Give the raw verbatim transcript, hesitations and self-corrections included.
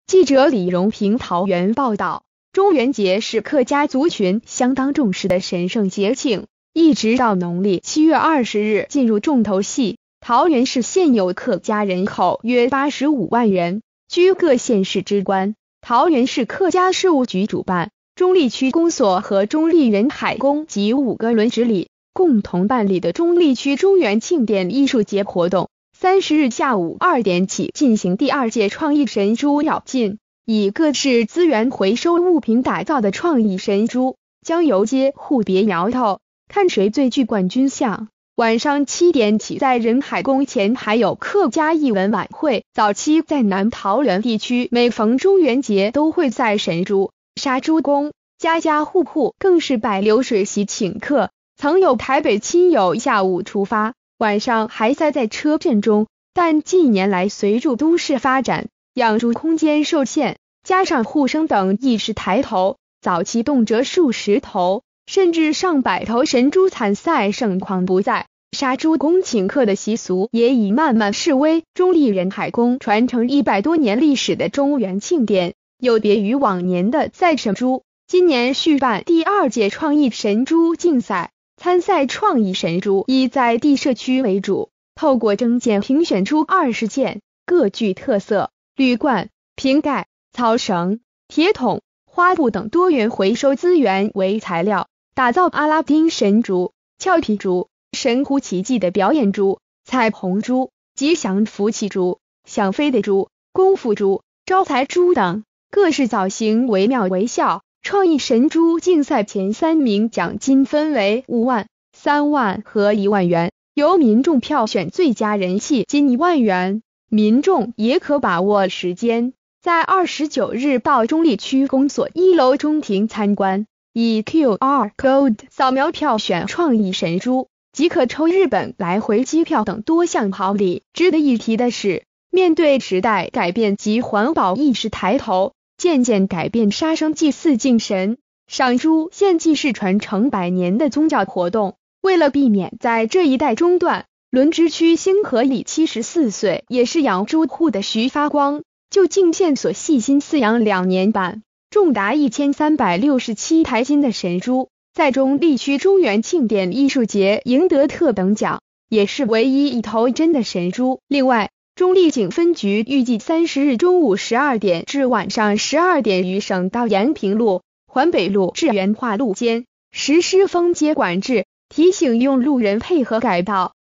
记者李荣平桃园报道，中元节是客家族群相当重视的神圣节庆，一直到农历七月二十日进入重头戏。桃园市现有客家人口约八十五万人，居各县市之冠。桃园市客家事务局主办，中坜区公所和中坜人海宫及五个轮值里共同办理的中坜区中元庆典艺术节活动，三十日下午二点起进行第二届创意神猪绕境，以各式资源回收物品打造的创意神猪将游街互别摇头，看谁最具冠军相。晚上七点起，在仁海宫前还有客家艺文晚会。早期在南桃园地区，每逢中元节都会在神猪、杀猪宫，家家户户更是摆流水席请客。曾有台北亲友下午出发，晚上还塞在车阵中，但近年来随着都市发展，养猪空间受限，加上护生等意识抬头，早期动辄数十头甚至上百头神猪参赛盛况不再，杀猪公请客的习俗也已慢慢式微。中坜仁海宫传承一百多年历史的中元庆典，有别于往年的赛神猪，今年续办第二届创意神猪竞赛。参赛创意神猪以在地社区为主，透过征件评选出二十件各具特色，铝罐、瓶盖、草绳、铁桶、花布等多元回收资源为材料，打造阿拉丁神猪、俏皮猪、神乎其技的表演猪、彩虹猪、吉祥福气猪、想飞的猪、功夫猪、招财猪等，各式造型惟妙惟肖。创意神猪竞赛前三名奖金分为五万、三万和一万元，由民众票选最佳人气金一万元。民众也可把握时间，在二十九日到中坜区公所一楼中庭参观，以 Q R code 扫描票选创意神猪，即可抽日本来回机票等多项好礼。值得一提的是，面对时代改变及环保意识抬头，渐渐改变杀生祭祀敬神、赏猪献祭是传承百年的宗教活动。为了避免在这一代中断，轮值区星河里七十四岁也是养猪户的徐发光，就敬县所细心饲养两年半，重达一千三百六十七台斤的神猪，在中坜区中元庆典艺术节赢得特等奖，也是唯一一头真的神猪。另外，中坜警分局预计三十日中午十二点至晚上十二点于省道延平路、环北路至元化路间实施封街管制，提醒用路人配合改道。